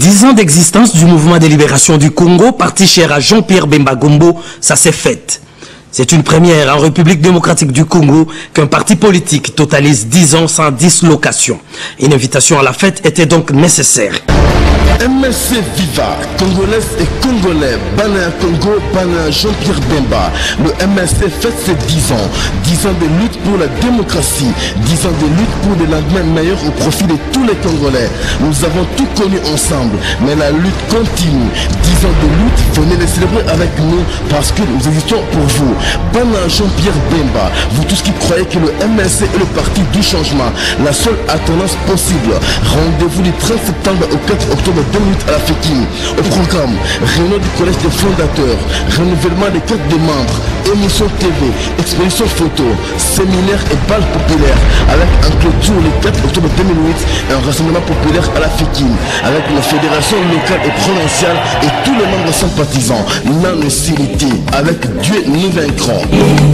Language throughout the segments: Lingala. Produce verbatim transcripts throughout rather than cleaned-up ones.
Dix ans d'existence du mouvement de libération du Congo, parti cher à Jean-Pierre Bemba Gombo, ça s'est fait. C'est une première en République démocratique du Congo qu'un parti politique totalise dix ans sans dislocation. Une invitation à la fête était donc nécessaire. M S C Viva, Congolaises et Congolais, Bana Congo, Bana Jean-Pierre Bemba. Le M S C fête ses dix ans. dix ans de lutte pour la démocratie, dix ans de lutte pour des lendemains meilleurs au profit de tous les Congolais. Nous avons tout connu ensemble, mais la lutte continue. dix ans de lutte, venez les célébrer avec nous parce que nous existons pour vous. Bana Jean-Pierre Bemba, vous tous qui croyez que le M S C est le parti du changement, la seule alternance possible. Rendez-vous du treize septembre au quatre octobre deux minutes à la Fékin. Au programme, réunion du collège des fondateurs, renouvellement des cartes de membres, émission T V, exposition photo, séminaire et bal populaire, avec un clôture le quatre octobre deux mille huit et un rassemblement populaire à la Fékin, avec la fédération locale et provinciale et tous les membres sympathisants. Nano Silité, avec Dieu nous vaincrons.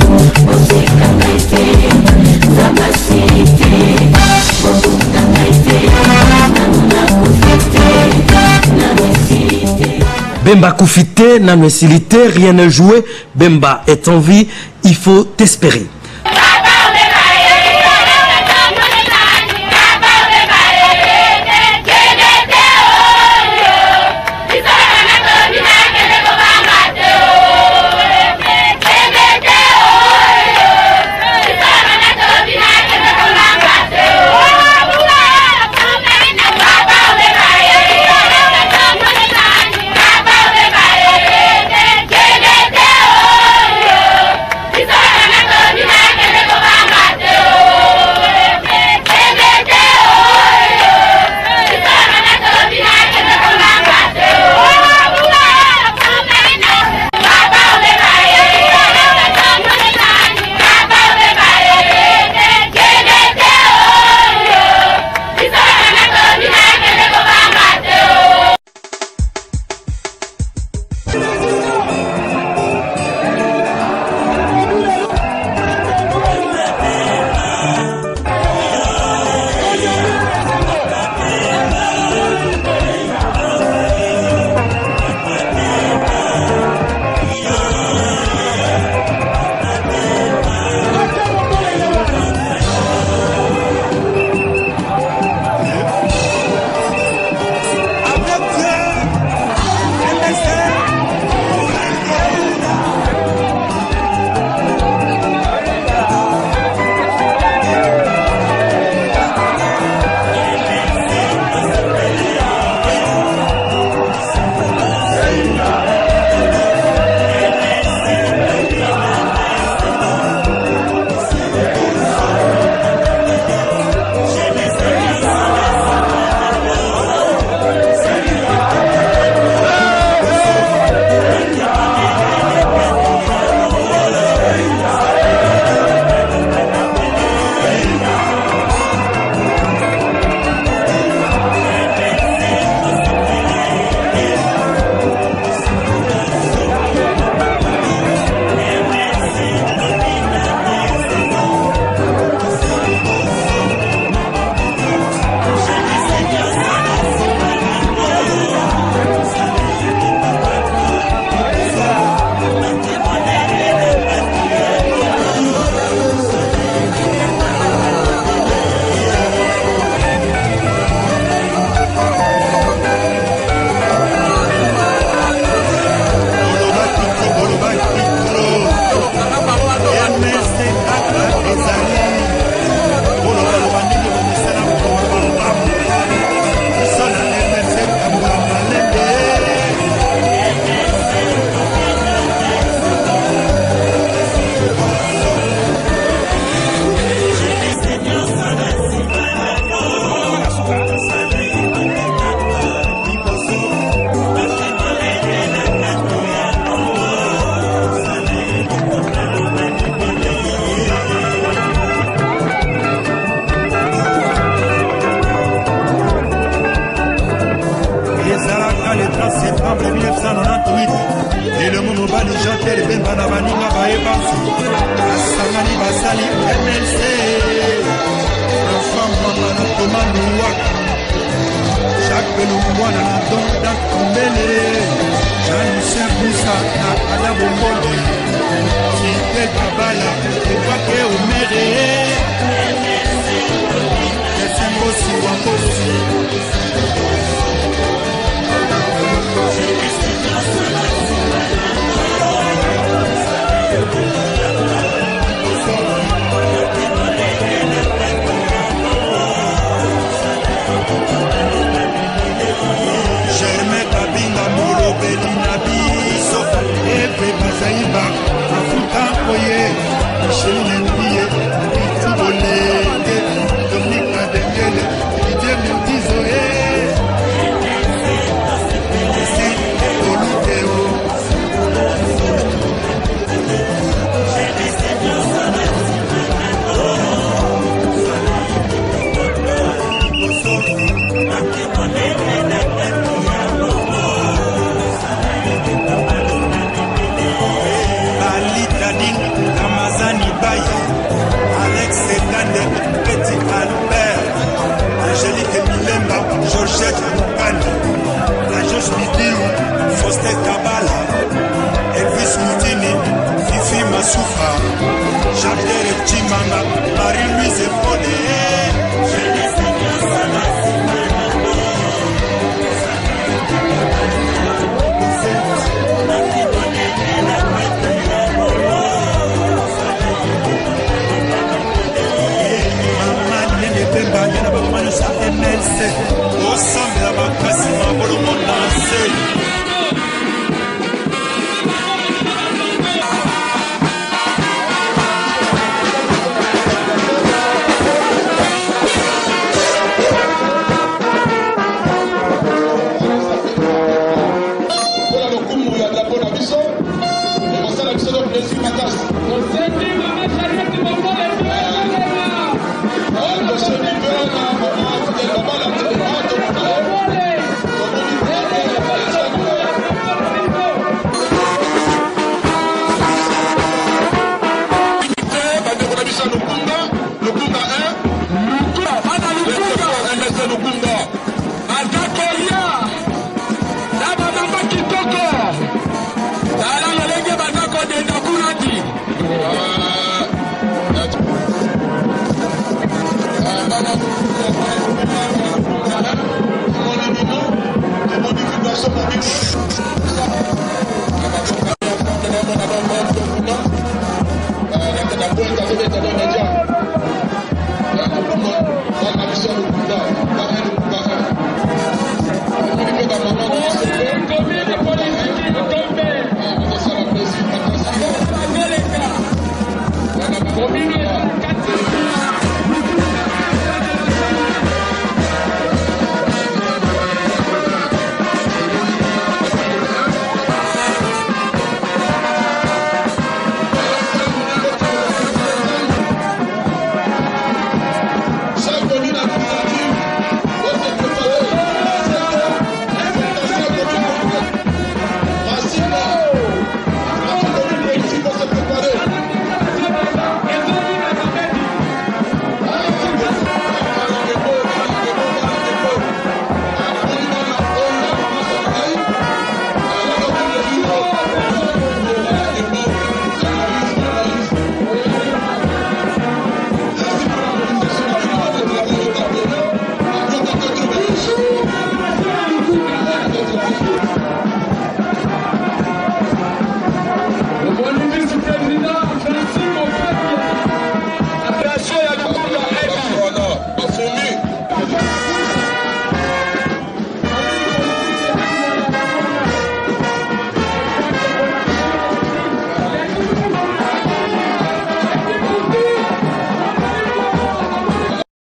Bemba Koufité, Nano Silité, rien n'est joué. Bemba est en vie, il faut espérer. It's mwana na donda kumbele Jean-Michel Boussa na Ada Bombolo Fidel Kabala Epake Omere Esengosi Wambosi Germain Kabinga Molo Belina Biso Epe Bazaïba Afuta Oye Michel Ndiye Itubole Dominique Adengele Didier Moutizoe Oluteo Alex Sedane, Petit Albert, Angélique Milemba, Georgette Moukane, la Josh Midilou, Foster Kabala, Elvis Moutini, Fifi Masoufa, Jacques Chimanga, Marie-Louise Epone. M L C, ensemble à ma casse, ma volonté lancée. Voilà le coup où il y a de la bonne ambition. Et on sait la mission de plaisir ma casse. On sait que ma mère, j'arrête de m'envoyer le peu. Ah, monsieur Bibel.